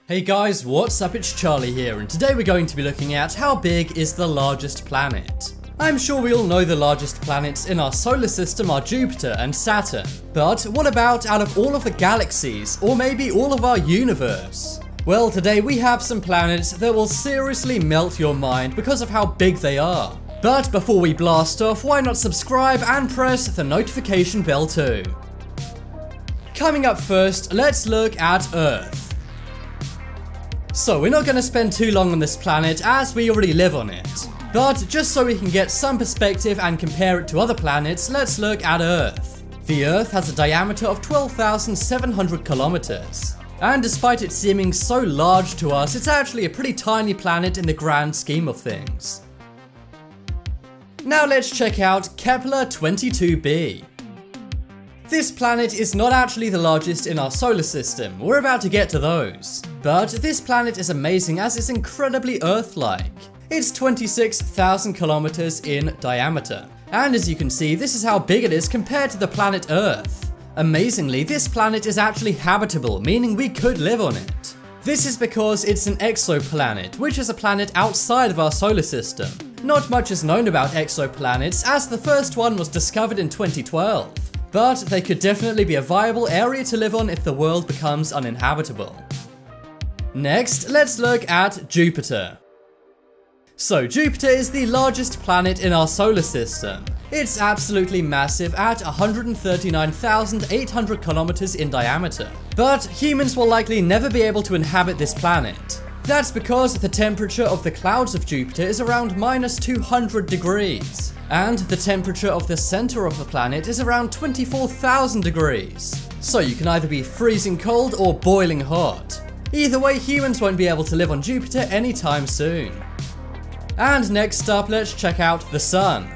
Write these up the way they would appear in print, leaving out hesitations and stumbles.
Hey guys, what's up? It's Charlie here, and today we're going to be looking at how big is the largest planet. I'm sure we all know the largest planets in our solar system are Jupiter and Saturn, but what about out of all of the galaxies, or maybe all of our universe? Well, today we have some planets that will seriously melt your mind because of how big they are. But before we blast off, why not subscribe and press the notification bell too? Coming up first, let's look at Earth. So we're not going to spend too long on this planet as we already live on it. But just so we can get some perspective and compare it to other planets, let's look at Earth. The Earth has a diameter of 12,700 kilometers. And despite it seeming so large to us, it's actually a pretty tiny planet in the grand scheme of things. Now let's check out Kepler 22b. This planet is not actually the largest in our solar system, we're about to get to those. But this planet is amazing as it's incredibly Earth-like. It's 26,000 kilometers in diameter. And as you can see, this is how big it is compared to the planet Earth. Amazingly, this planet is actually habitable, meaning we could live on it. This is because it's an exoplanet, which is a planet outside of our solar system. Not much is known about exoplanets, as the first one was discovered in 2012. But they could definitely be a viable area to live on if the world becomes uninhabitable. Next, let's look at Jupiter. So Jupiter is the largest planet in our solar system. It's absolutely massive at 139,800 kilometers in diameter. But humans will likely never be able to inhabit this planet. That's because the temperature of the clouds of Jupiter is around -200 degrees. And the temperature of the center of the planet is around 24,000 degrees. So you can either be freezing cold or boiling hot. Either way, humans won't be able to live on Jupiter anytime soon. And next up, let's check out the Sun.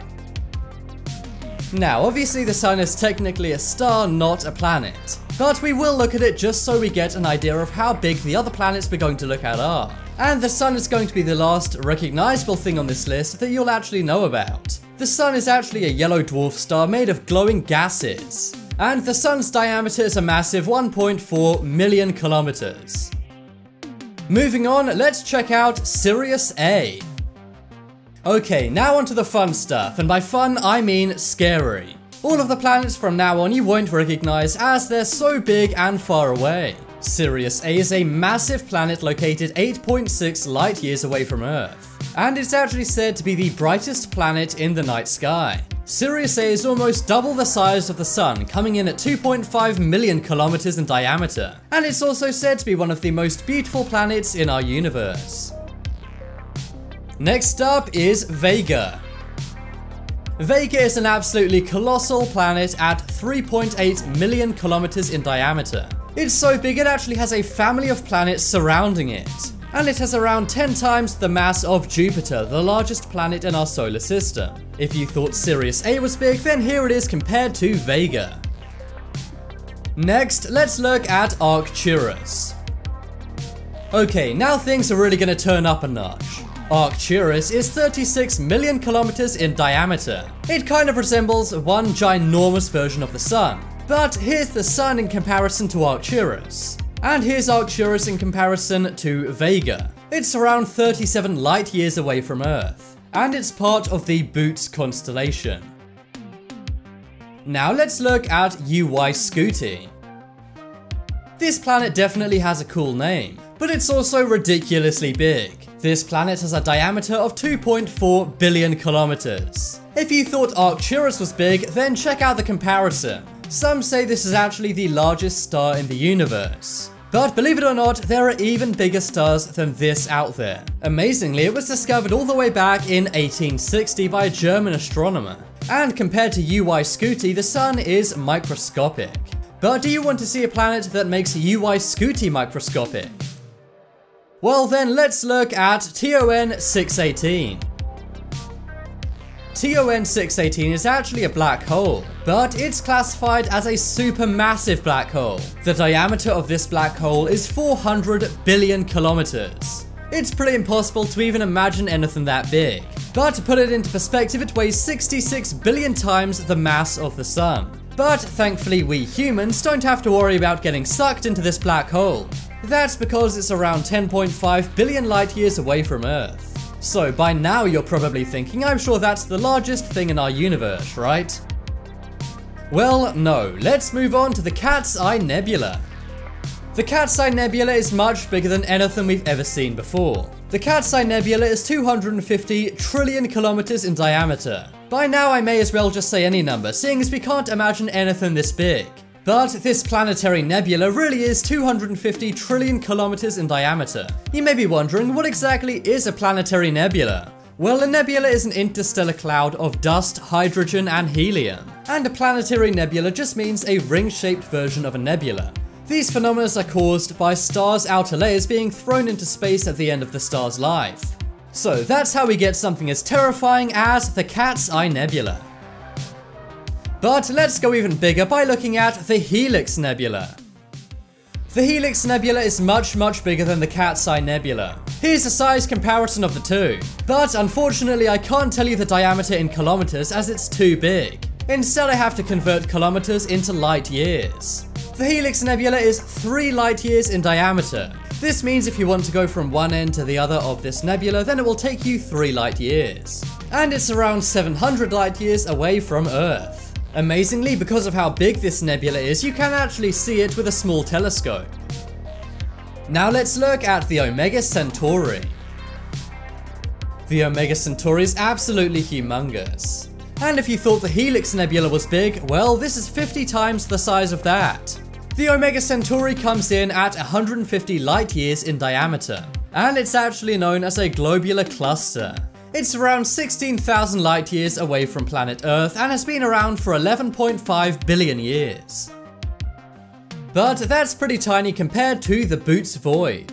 Now, obviously the Sun is technically a star, not a planet. But we will look at it just so we get an idea of how big the other planets we're going to look at are. And the Sun is going to be the last recognizable thing on this list that you'll actually know about. The Sun is actually a yellow dwarf star made of glowing gases. And the Sun's diameter is a massive 1.4 million kilometers. Moving on, let's check out Sirius A. Okay, now onto the fun stuff, and by fun I mean scary. All of the planets from now on you won't recognize as they're so big and far away. Sirius A is a massive planet located 8.6 light years away from Earth. And it's actually said to be the brightest planet in the night sky. Sirius A is almost double the size of the Sun, coming in at 2.5 million kilometers in diameter. And it's also said to be one of the most beautiful planets in our universe. Next up is Vega. Vega is an absolutely colossal planet at 3.8 million kilometers in diameter. It's so big it actually has a family of planets surrounding it. And it has around 10 times the mass of Jupiter, the largest planet in our solar system. If you thought Sirius A was big, then here it is compared to Vega. Next, let's look at Arcturus. Okay, now things are really going to turn up a notch. Arcturus is 36 million kilometers in diameter. It kind of resembles one ginormous version of the Sun. But here's the Sun in comparison to Arcturus. And here's Arcturus in comparison to Vega. It's around 37 light years away from Earth. And it's part of the Boots constellation. Now let's look at Scuti. This planet definitely has a cool name, but it's also ridiculously big. This planet has a diameter of 2.4 billion kilometers. If you thought Arcturus was big, then check out the comparison. Some say this is actually the largest star in the universe. But believe it or not, there are even bigger stars than this out there. Amazingly, it was discovered all the way back in 1860 by a German astronomer. And compared to Scuti, the Sun is microscopic. But do you want to see a planet that makes Scuti microscopic? Well then, let's look at TON 618. TON 618 is actually a black hole, but it's classified as a supermassive black hole. The diameter of this black hole is 400 billion kilometers. It's pretty impossible to even imagine anything that big. But to put it into perspective, it weighs 66 billion times the mass of the Sun. But thankfully we humans don't have to worry about getting sucked into this black hole. That's because it's around 10.5 billion light years away from Earth. So by now you're probably thinking, I'm sure that's the largest thing in our universe, right? Well, no. Let's move on to the Cat's Eye Nebula. The Cat's Eye Nebula is much bigger than anything we've ever seen before. The Cat's Eye Nebula is 250 trillion kilometers in diameter. By now I may as well just say any number, seeing as we can't imagine anything this big. But this planetary nebula really is 250 trillion kilometers in diameter. You may be wondering, what exactly is a planetary nebula? Well, a nebula is an interstellar cloud of dust, hydrogen, and helium. And a planetary nebula just means a ring-shaped version of a nebula. These phenomena are caused by stars' outer layers being thrown into space at the end of the star's life. So that's how we get something as terrifying as the Cat's Eye Nebula. But let's go even bigger by looking at the Helix Nebula. The Helix Nebula is much bigger than the Cat's Eye Nebula. Here's a size comparison of the two, but unfortunately I can't tell you the diameter in kilometers as it's too big. Instead I have to convert kilometers into light years. The Helix Nebula is 3 light years in diameter. This means if you want to go from one end to the other of this nebula, then it will take you 3 light years. And it's around 700 light years away from Earth. Amazingly, because of how big this nebula is, you can actually see it with a small telescope. Now let's look at the Omega Centauri. The Omega Centauri is absolutely humongous. And if you thought the Helix Nebula was big, well, this is 50 times the size of that. The Omega Centauri comes in at 150 light years in diameter, and it's actually known as a globular cluster. It's around 16,000 light years away from planet Earth and has been around for 11.5 billion years. But that's pretty tiny compared to the Boots Void.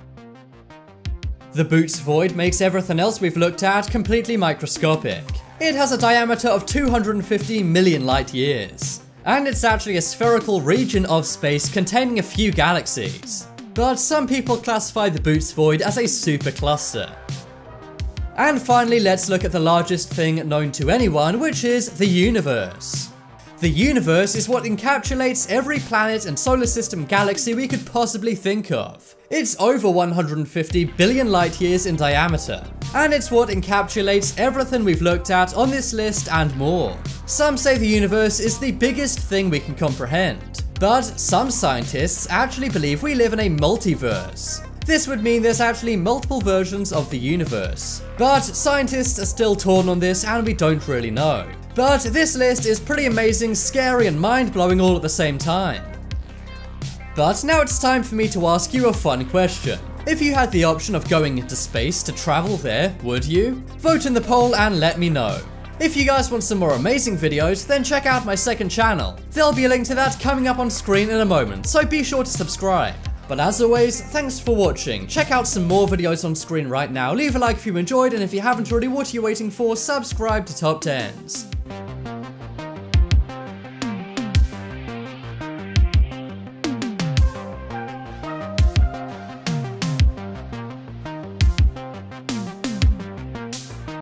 The Boots Void makes everything else we've looked at completely microscopic. It has a diameter of 250 million light years. And it's actually a spherical region of space containing a few galaxies. But some people classify the Boots Void as a supercluster. And finally, let's look at the largest thing known to anyone, which is the universe. The universe is what encapsulates every planet and solar system galaxy we could possibly think of. It's over 150 billion light years in diameter, and it's what encapsulates everything we've looked at on this list and more. Some say the universe is the biggest thing we can comprehend, but some scientists actually believe we live in a multiverse. This would mean there's actually multiple versions of the universe. But scientists are still torn on this and we don't really know. But this list is pretty amazing, scary and mind-blowing all at the same time. But now it's time for me to ask you a fun question. If you had the option of going into space to travel there, would you? Vote in the poll and let me know. If you guys want some more amazing videos, then check out my second channel. There'll be a link to that coming up on screen in a moment, so be sure to subscribe. But as always, thanks for watching. Check out some more videos on screen right now. Leave a like if you enjoyed, and if you haven't already, what are you waiting for? Subscribe to Top 10s.